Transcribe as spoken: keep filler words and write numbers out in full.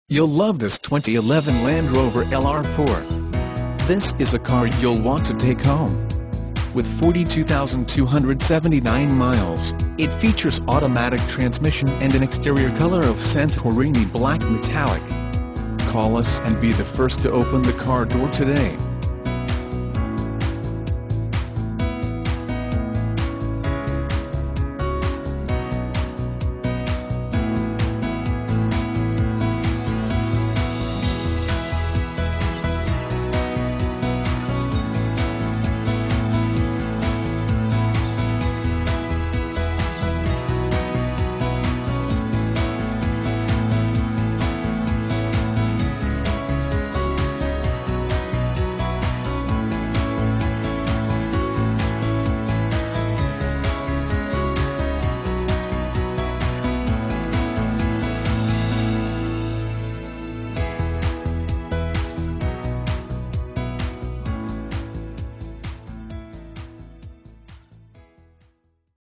You'll love this twenty eleven Land Rover L R four. This is a car you'll want to take home. With forty-two thousand two hundred seventy-nine miles, it features automatic transmission and an exterior color of Santorini black metallic. Call us and be the first to open the car door today.